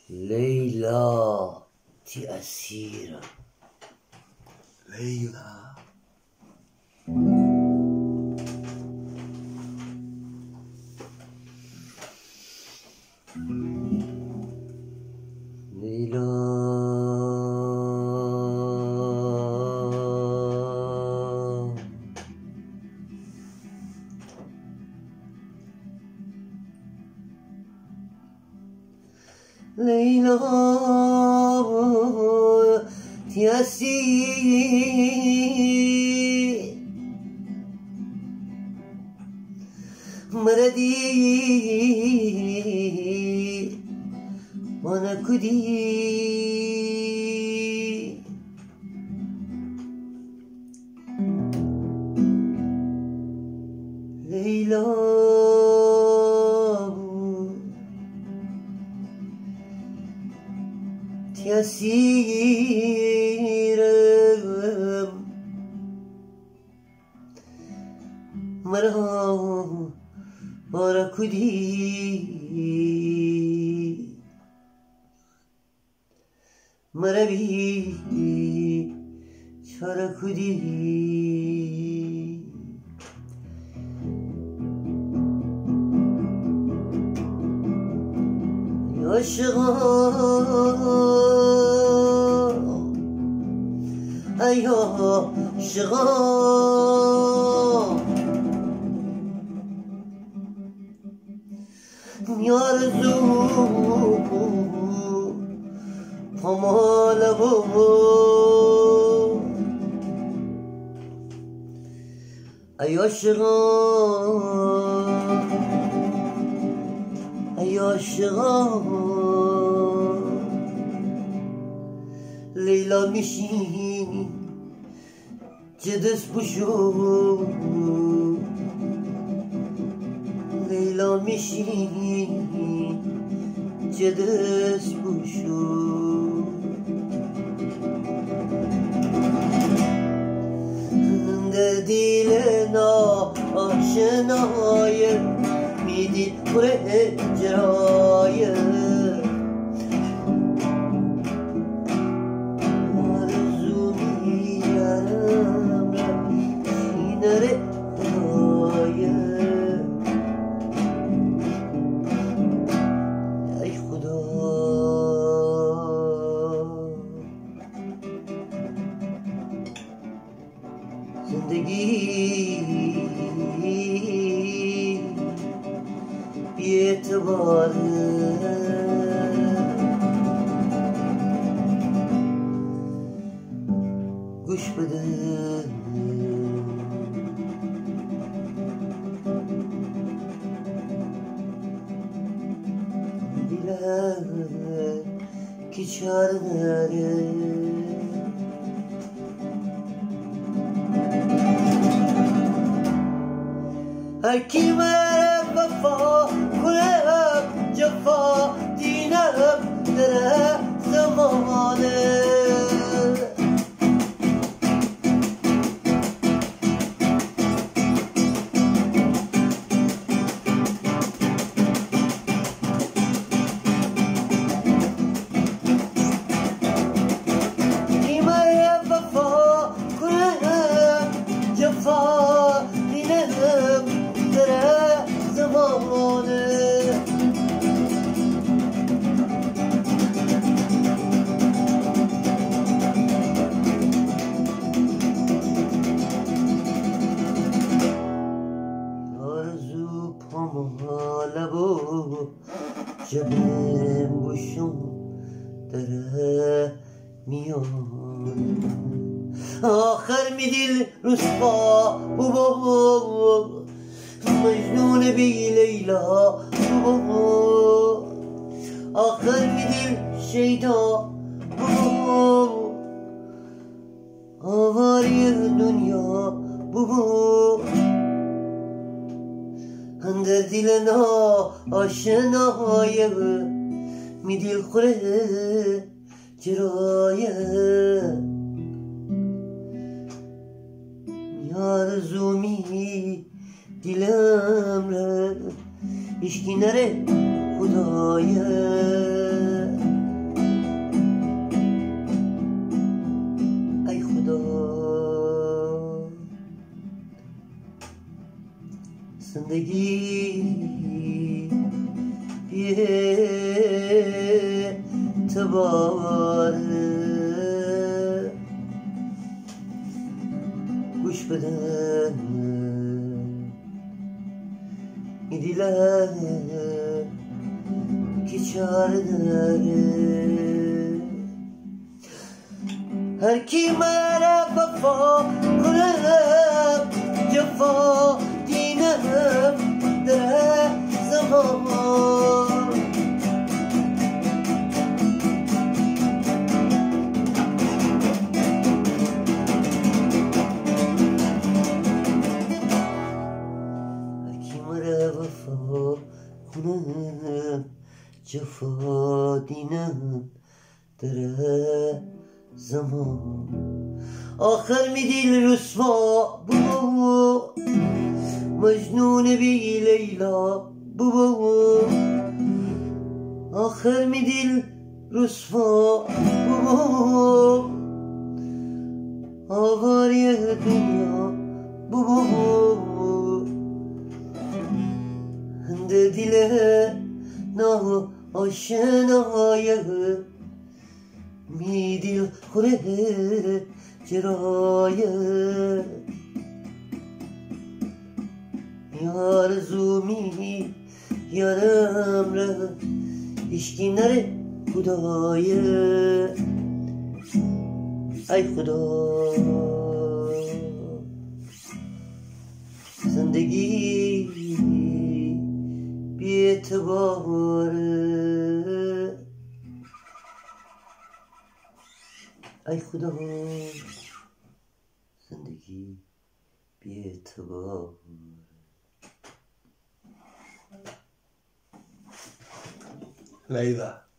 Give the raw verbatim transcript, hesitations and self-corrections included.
ليلى تي أسيرة ليلى ليلى ليلى يا سيدي مردي وانا كدي ليلى يسيرم مرا مرا كدي مرا بي شارا كدي عاشقان ای عاشقان میارزو پامال و ای عاشقان ای عاشقان لیلا میشی جدس بشو لیلا میشی جدس بشو در دیل ناآشنای میدید پر اجرای آرزو میارم شینر خدای ای خدا زندگی بی اعتباره گوش بده دیلم که چاره نره هر کی من وفا کنم جفا دینم در زمانه کی من وفا کنم جفا دینم در زمانه آرزو پامال و جبم بشم در میان آخر میدیل رسوا بابا مجنون بی لیلا بابا آخر میدیل شیدا بابا آواری دنیا بابا اندر دیل نا آشنای میدیل خوره جرایه آرزو می دیلم را اشکی نره خدایه زندگی بی‌اعتباره گوش بده این دیله که چاره داره هر کی مرا وفا کنم جفا دینم در زمان هر کی مرا وفا کنم جفا دینم در زمان آخر می دل رسوا بو مجنون بی لیلا بو آخر می دل رسوا بو آواری دنیا بو هند دل نا آشنایه می دل خوره جرایه آرزو می یارم را اشکی نره خدایه ای خدا زندگی بی اعتباره ای خدا زندگی بی اعتبار La ida.